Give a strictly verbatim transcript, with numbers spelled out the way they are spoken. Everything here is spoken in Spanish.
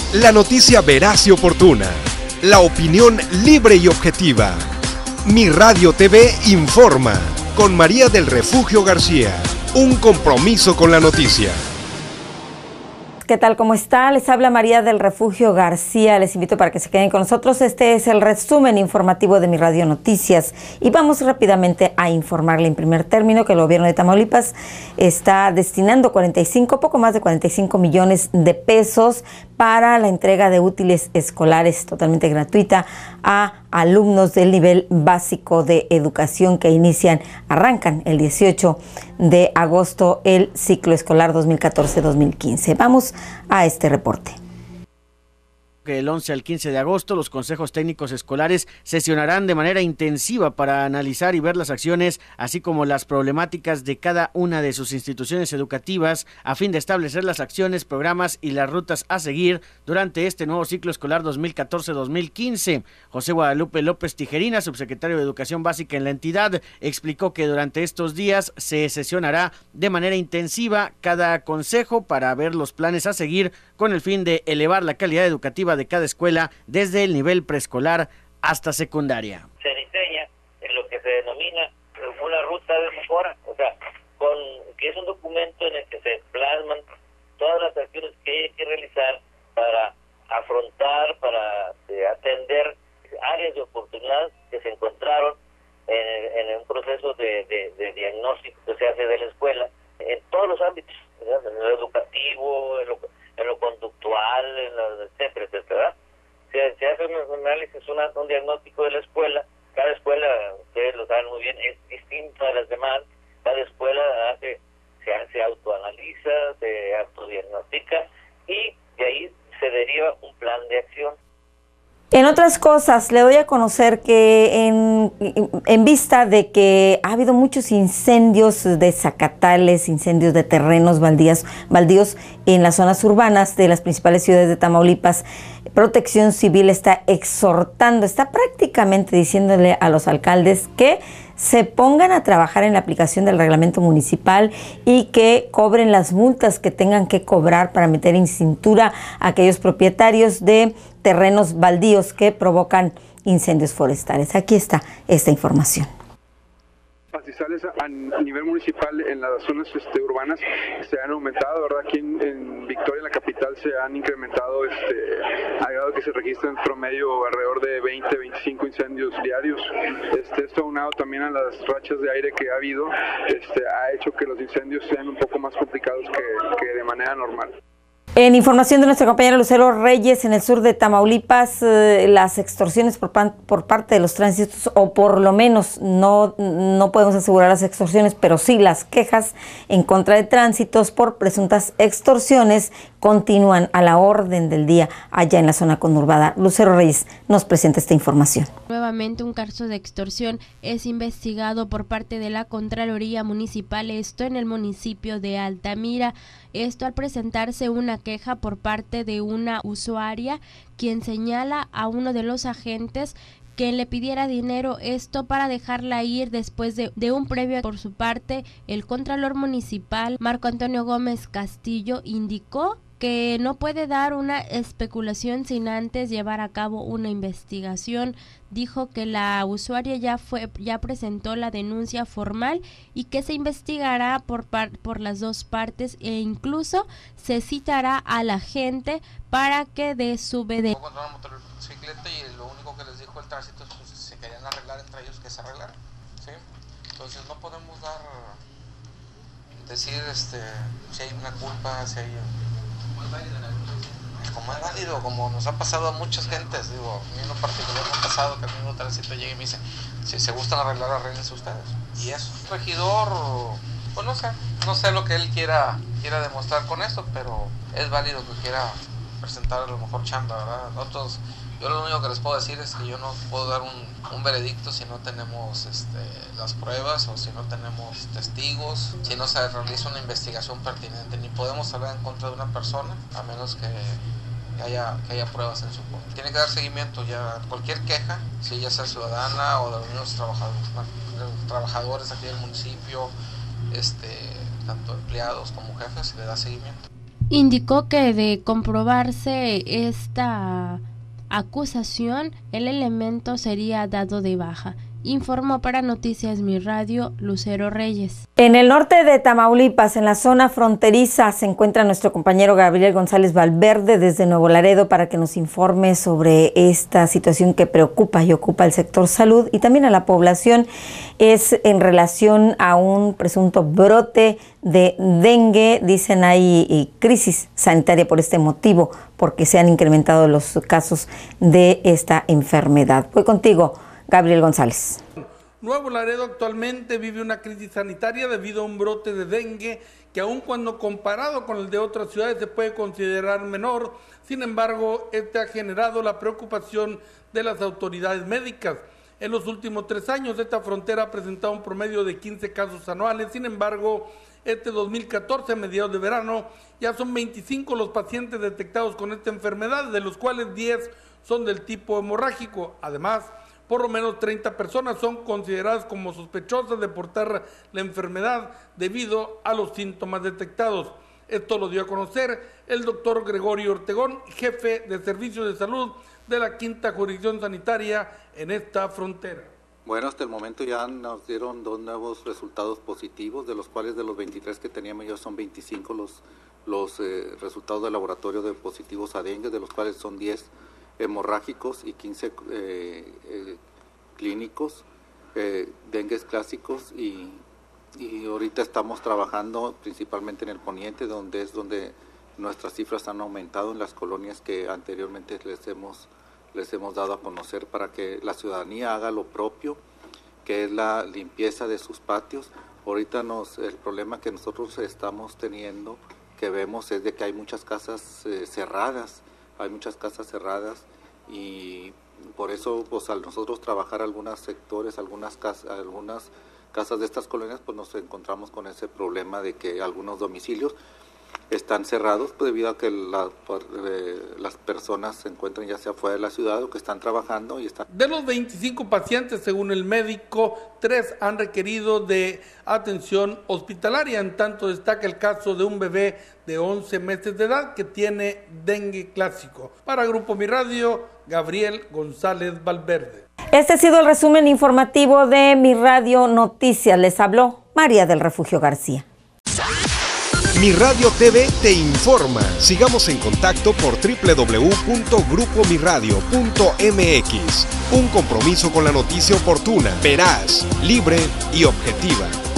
La noticia veraz y oportuna. La opinión libre y objetiva. Mi Radio T V informa. Con María del Refugio García. Un compromiso con la noticia. ¿Qué tal? ¿Cómo está? Les habla María del Refugio García. Les invito para que se queden con nosotros. Este es el resumen informativo de Mi Radio Noticias. Y vamos rápidamente a informarle en primer término que el gobierno de Tamaulipas está destinando cuarenta y cinco, poco más de cuarenta y cinco millones de pesos para la entrega de útiles escolares totalmente gratuita a alumnos del nivel básico de educación que inician, arrancan el dieciocho de agosto el ciclo escolar dos mil catorce dos mil quince. Vamos a este reporte. El once al quince de agosto los consejos técnicos escolares sesionarán de manera intensiva para analizar y ver las acciones, así como las problemáticas de cada una de sus instituciones educativas, a fin de establecer las acciones, programas y las rutas a seguir durante este nuevo ciclo escolar dos mil catorce dos mil quince. José Guadalupe López Tijerina, subsecretario de Educación Básica en la entidad, explicó que durante estos días se sesionará de manera intensiva cada consejo para ver los planes a seguir con el fin de elevar la calidad educativa de cada escuela desde el nivel preescolar hasta secundaria. Se diseña en lo que se denomina una ruta de mejora, o sea, con que es un documento en el que se plasman todas las acciones que hay que realizar para afrontar, para eh, atender áreas de oportunidad que se encontraron en, en un proceso de, de, de diagnóstico que se hace de la escuela en todos los ámbitos, ¿verdad? En lo educativo, en lo en lo conductual, en lo, etcétera, etcétera. Se, se hace un análisis, una, un diagnóstico de la escuela. Cada escuela, ustedes lo saben muy bien, es distinta a las demás. Cada escuela hace, se, se autoanaliza, se autodiagnostica y de ahí se deriva un plan de acción. En otras cosas, le doy a conocer que en, en vista de que ha habido muchos incendios de zacatales, incendios de terrenos baldíos, baldíos en las zonas urbanas de las principales ciudades de Tamaulipas, Protección Civil está exhortando, está prácticamente diciéndole a los alcaldes que se pongan a trabajar en la aplicación del reglamento municipal y que cobren las multas que tengan que cobrar para meter en cintura a aquellos propietarios de terrenos baldíos que provocan incendios forestales. Aquí está esta información. Pastizales a nivel municipal en las zonas este, urbanas se han aumentado, ¿verdad? Aquí en, en Victoria, en la capital, se han incrementado este, a grado que se registran en promedio alrededor de veinte, veinticinco incendios diarios. Este, esto aunado también a las rachas de aire que ha habido, este, ha hecho que los incendios sean un poco más complicados que, que de manera normal. En información de nuestra compañera Lucero Reyes, en el sur de Tamaulipas, eh, las extorsiones por, pan, por parte de los tránsitos, o por lo menos no, no podemos asegurar las extorsiones, pero sí las quejas en contra de tránsitos por presuntas extorsiones continúan a la orden del día allá en la zona conurbada. Lucero Reyes nos presenta esta información. Nuevamente un caso de extorsión es investigado por parte de la Contraloría Municipal, esto en el municipio de Altamira. Esto al presentarse una queja por parte de una usuaria quien señala a uno de los agentes que le pidiera dinero, esto para dejarla ir después de, de un previo. Por su parte, el Contralor Municipal, Marco Antonio Gómez Castillo, indicó que no puede dar una especulación sin antes llevar a cabo una investigación. Dijo que la usuaria ya fue ya presentó la denuncia formal y que se investigará por par, por las dos partes e incluso se citará a la gente para que dé su B D. Controlaron motocicleta y lo único que les dijo el tránsito es que pues, se querían arreglar entre ellos, que se arreglaran, ¿sí? Entonces no podemos dar decir este si hay una culpa, si hay como es válido, como nos ha pasado a muchas gentes, digo, a mí en lo particular me ha pasado que el mismo tránsito llega y me dice, si se gustan arreglar, arréglense ustedes. Y eso, regidor, pues no sé, no sé lo que él quiera, quiera demostrar con eso, pero es válido que quiera presentar a lo mejor chamba, ¿verdad? Nosotros, yo lo único que les puedo decir es que yo no puedo dar un, un veredicto si no tenemos este, las pruebas o si no tenemos testigos, si no se realiza una investigación pertinente, ni podemos hablar en contra de una persona a menos que, que, haya, que haya pruebas en su contra. Tiene que dar seguimiento ya a cualquier queja, si ya sea ciudadana o de los mismos trabajadores, trabajadores aquí del municipio, este, tanto empleados como jefes, se le da seguimiento. Indicó que de comprobarse esta acusación, el elemento sería dado de baja. Informó para Noticias Mi Radio, Lucero Reyes. En el norte de Tamaulipas, en la zona fronteriza, se encuentra nuestro compañero Gabriel González Valverde desde Nuevo Laredo para que nos informe sobre esta situación que preocupa y ocupa el sector salud y también a la población. Es en relación a un presunto brote de dengue. Dicen hay crisis sanitaria por este motivo, porque se han incrementado los casos de esta enfermedad. Voy contigo, Gabriel González. Nuevo Laredo actualmente vive una crisis sanitaria debido a un brote de dengue que aun cuando comparado con el de otras ciudades se puede considerar menor. Sin embargo, este ha generado la preocupación de las autoridades médicas. En los últimos tres años, esta frontera ha presentado un promedio de quince casos anuales. Sin embargo, este dos mil catorce, a mediados de verano, ya son veinticinco los pacientes detectados con esta enfermedad, de los cuales diez son del tipo hemorrágico. Además, por lo menos treinta personas son consideradas como sospechosas de portar la enfermedad debido a los síntomas detectados. Esto lo dio a conocer el doctor Gregorio Ortegón, jefe de Servicios de Salud de la Quinta Jurisdicción Sanitaria en esta frontera. Bueno, hasta el momento ya nos dieron dos nuevos resultados positivos, de los cuales de los veintitrés que teníamos ya son veinticinco los, los eh, resultados de laboratorio de positivos a dengue, de los cuales son diez hemorrágicos y quince eh, eh, clínicos, eh, dengues clásicos, y, y ahorita estamos trabajando principalmente en el poniente, donde es donde nuestras cifras han aumentado en las colonias que anteriormente les hemos, les hemos dado a conocer, para que la ciudadanía haga lo propio, que es la limpieza de sus patios. Ahorita nos, el problema que nosotros estamos teniendo, que vemos, es de que hay muchas casas eh, cerradas, hay muchas casas cerradas, y por eso, pues, al nosotros trabajar algunos sectores, algunas casas, algunas casas de estas colonias, pues nos encontramos con ese problema de que algunos domicilios están cerrados, pues, debido a que la, eh, las personas se encuentran ya sea fuera de la ciudad o que están trabajando y están... De los veinticinco pacientes, según el médico, tres han requerido de atención hospitalaria. En tanto, destaca el caso de un bebé de once meses de edad que tiene dengue clásico. Para Grupo Mi Radio, Gabriel González Valverde. Este ha sido el resumen informativo de Mi Radio Noticias. Les habló María del Refugio García. Mi Radio T V te informa. Sigamos en contacto por doble u doble u doble u punto grupo mi radio punto m x. Un compromiso con la noticia oportuna, veraz, libre y objetiva.